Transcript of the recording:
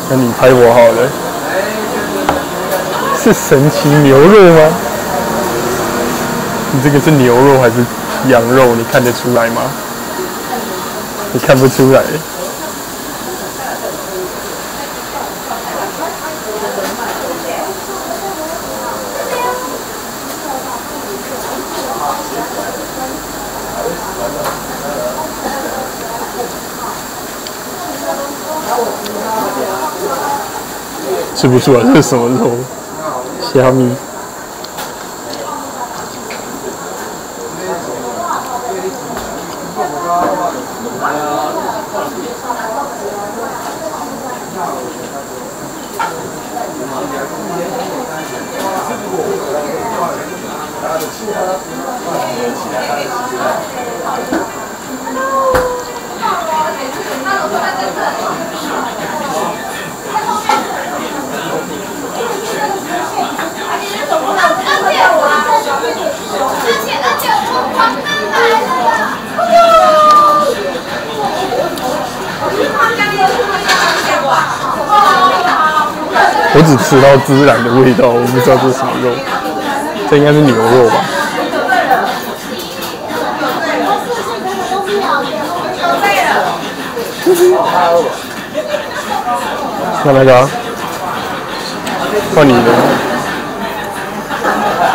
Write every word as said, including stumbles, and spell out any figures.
那你拍我好了。是神奇牛肉吗？你这个是牛肉还是羊肉？你看得出来吗？你看不出来。吃不出来这是什么肉？虾米。我只吃到孜然的味道，我不知道这是什么肉，这应该是牛肉吧？那那个，换你的。